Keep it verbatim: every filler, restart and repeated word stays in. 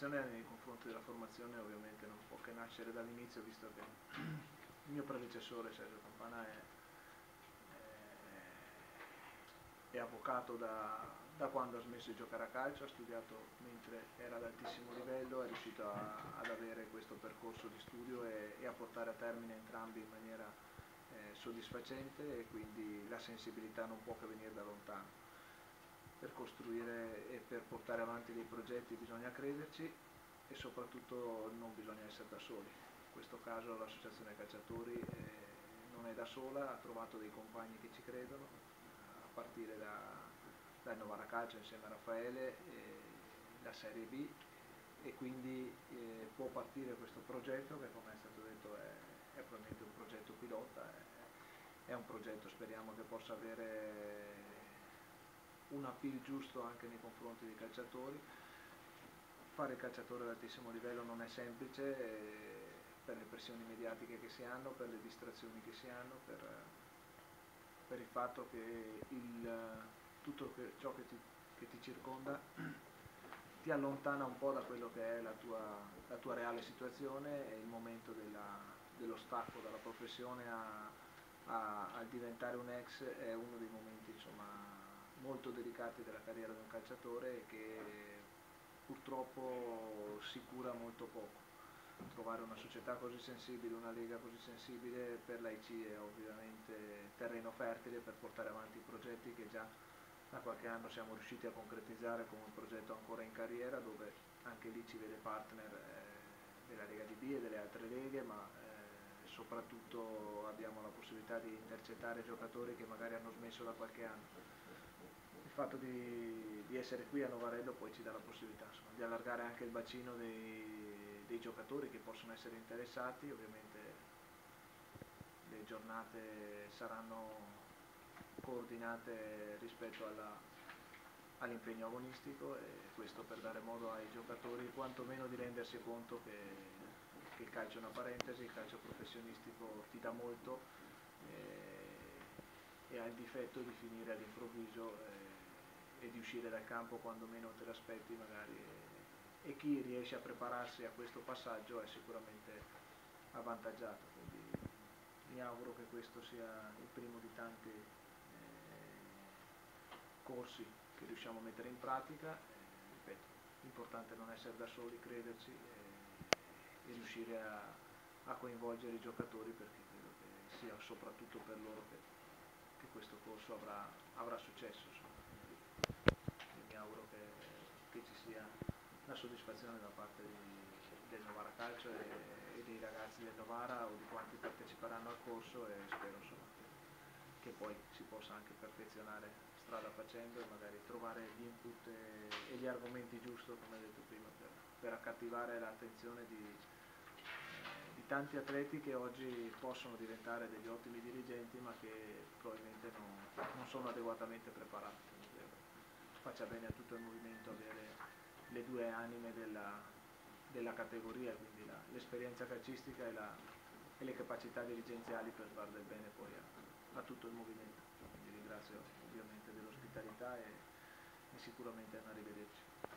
soddisfazione nei confronti della formazione ovviamente non può che nascere dall'inizio, visto che il mio predecessore Sergio Campana è, è, è avvocato da, da quando ha smesso di giocare a calcio, ha studiato mentre era ad altissimo livello, è riuscito a, ad avere questo percorso di studio e, e a portare a termine entrambi in maniera eh, soddisfacente, e quindi la sensibilità non può che venire da lontano. Per costruire e per portare avanti dei progetti bisogna crederci e soprattutto non bisogna essere da soli. In questo caso l'associazione calciatori eh, non è da sola, ha trovato dei compagni che ci credono, a partire da, dal Novara Calcio insieme a Raffaele, eh, la Serie B, e quindi eh, può partire questo progetto che, come è stato detto, è, è probabilmente un progetto pilota, è, è un progetto, speriamo che possa avere un appeal giusto anche nei confronti dei calciatori. Fare il calciatore ad altissimo livello non è semplice, eh, per le pressioni mediatiche che si hanno, per le distrazioni che si hanno, per, per il fatto che il, tutto che, ciò che ti, che ti circonda ti allontana un po' da quello che è la tua, la tua reale situazione, e il momento della, dello stacco dalla professione a, a, a diventare un ex è uno dei momenti, insomma, molto delicati della carriera di un calciatore, e che purtroppo si cura molto poco. Trovare una società così sensibile, una lega così sensibile per l'A I C è ovviamente terreno fertile per portare avanti i progetti che già da qualche anno siamo riusciti a concretizzare come un progetto ancora in carriera, dove anche lì ci vede partner eh, della Lega D B e delle altre leghe, ma eh, soprattutto abbiamo la possibilità di intercettare giocatori che magari hanno smesso da qualche anno. Il fatto di, di essere qui a Novarello poi ci dà la possibilità, insomma, di allargare anche il bacino dei, dei giocatori che possono essere interessati. Ovviamente le giornate saranno coordinate rispetto all'impegno agonistico, e questo per dare modo ai giocatori quantomeno di rendersi conto che, che il calcio è una parentesi, il calcio professionistico ti dà molto e, e ha il difetto di finire all'improvviso e, e di uscire dal campo quando meno te l'aspetti magari, e, e chi riesce a prepararsi a questo passaggio è sicuramente avvantaggiato. Quindi mi auguro che questo sia il primo di tanti corsi che riusciamo a mettere in pratica. Eh, ripeto, l'importante è non essere da soli, crederci e, e riuscire a, a coinvolgere i giocatori, perché credo che sia soprattutto per loro che, che questo corso avrà, avrà successo. Quindi mi auguro che, che ci sia la soddisfazione da parte di, del Novara Calcio e, e dei ragazzi del Novara, o di quanti parteciperanno al corso, e spero insomma, che, che poi si possa anche perfezionare strada facendo, e magari trovare gli input e, e gli argomenti giusti, come detto prima, per, per accattivare l'attenzione di, eh, di tanti atleti che oggi possono diventare degli ottimi dirigenti, ma che probabilmente non, non sono adeguatamente preparati. Quindi credo faccia bene a tutto il movimento avere le due anime della, della categoria, quindi l'esperienza calcistica e, la, e le capacità dirigenziali, per far del bene poi a, a tutto il movimento. Quindi ringrazio ovviamente dell'ospitalità e, e sicuramente un arrivederci.